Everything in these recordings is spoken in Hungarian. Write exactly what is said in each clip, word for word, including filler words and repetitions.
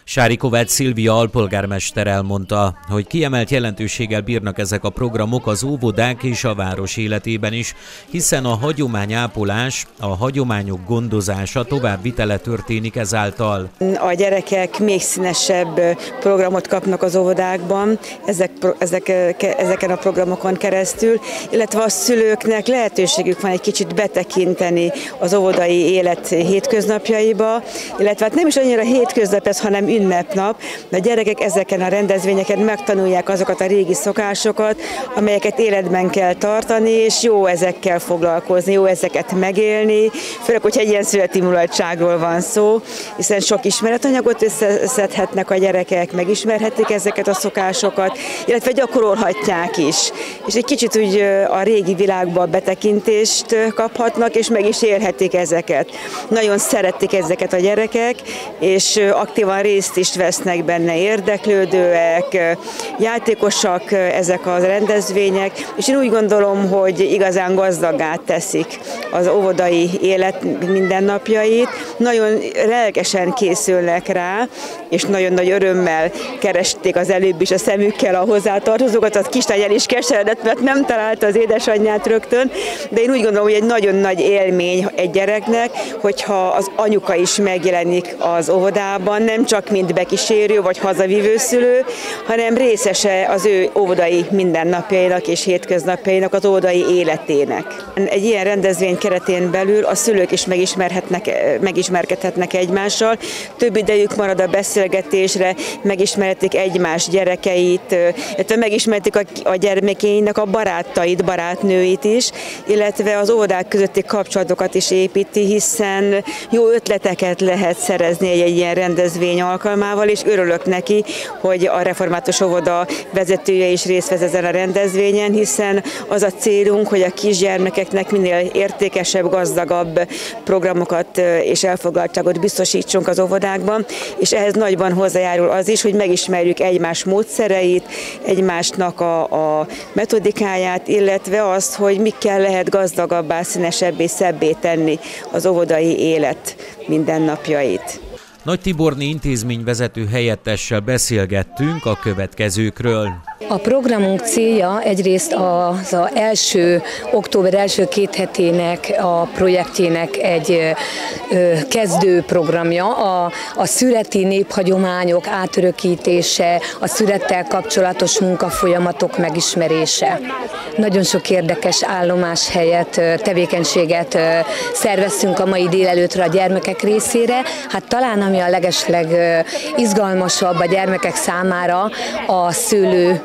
Sári Kovács Szilvia alpolgármester elmondta, hogy kiemelt jelentőséggel bírnak ezek a programok az óvodák és a város életében is, hiszen a hagyományápolás, a hagyományok gondozása továbbvitele történik ezáltal. A gyerekek még színesebb programot kapnak az óvodákban, ezek, ezek, ezeken a programokon keresztül, illetve a szülőknek lehetőségük van egy kicsit betekinteni az óvodai élet hétköznapjaiba, illetve hát nem is annyira hétköznap ez, hanem ünnepnap, de a gyerekek ezeken a rendezvényeken megtanulják azokat a régi szokásokat, amelyeket életben kell tartani, és jó ezekkel foglalkozni, jó ezeket megélni, főleg, hogyha egy ilyen születi mulatságról van szó, hiszen sok ismeretanyagot összeszedhetnek a gyerekek, megismerhetik ezeket a szokásokat, illetve gyakorolhatják is. És egy kicsit úgy a régi világba betekintést kaphatnak, és meg is élhetik ezeket. Nagyon szeretik ezeket a gyerekek, és aktívan részt is vesznek benne, érdeklődőek, játékosak ezek a rendezvények, és én úgy gondolom, hogy igazán gazdaggá teszik az óvodai élet mindennapjait. Nagyon lelkesen készülnek rá, és nagyon nagy örömmel keresték az előbb is a szemükkel a hozzátartozókat. A kislány el is keseredett, mert nem találta az édesanyját rögtön, de én úgy gondolom, hogy egy nagyon nagy élmény egy gyereknek, hogyha az anyuka is megjelenik az óvodában, nem csak mint bekísérő vagy hazavívő szülő, hanem részese az ő óvodai mindennapjainak és hétköznapjainak, az óvodai életének. Egy ilyen rendezvény keretén belül a szülők is megismerhetnek, megismerkedhetnek egymással, több idejük marad a beszélgetésre, megismerhetik egymás gyerekeit, illetve megismerhetik a, a gyermekeinek a barátait, barátnőit is, illetve az óvodák közötti kapcsolatokat is építi, hiszen jó ötleteket lehet szerezni egy, egy ilyen rendezvény alkalmával, és örülök neki, hogy a Református Óvoda vezetője is részt vesz ezen a rendezvényen, hiszen az a célunk, hogy a kisgyermekeknek minél értékesebb, gazdagabb programokat és elfoglaltságot biztosítsunk az óvodákban, és ehhez nagyban hozzájárul az is, hogy megismerjük egymás módszereit, egymásnak a, a metodikáját, illetve azt, hogy mikkel lehet gazdagabbá, színesebbé, szebbé tenni az óvodai élet mindennapjait. Nagy Tiborné intézményvezető helyettessel beszélgettünk a következőkről. A programunk célja egyrészt az, az első, október első két hetének a projektjének egy ö, kezdő programja, a, a születi néphagyományok átörökítése, a születtel kapcsolatos munkafolyamatok megismerése. Nagyon sok érdekes állomás helyett, tevékenységet szerveztünk a mai délelőtre a gyermekek részére. Hát talán ami a legesleg izgalmasabb a gyermekek számára a szőlő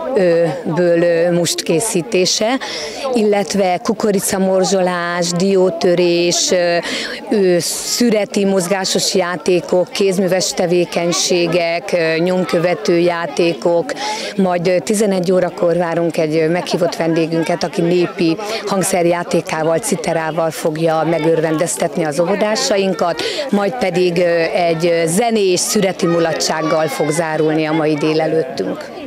ből must készítése, illetve kukoricamorzsolás, diótörés, szüreti mozgásos játékok, kézműves tevékenységek, nyomkövető játékok, majd tizenegy órakor várunk egy meghívott vendégünket, aki népi hangszerjátékával, citerával fogja megörvendeztetni az óvodásainkat, majd pedig egy zenés, szüreti mulatsággal fog zárulni a mai délelőttünk.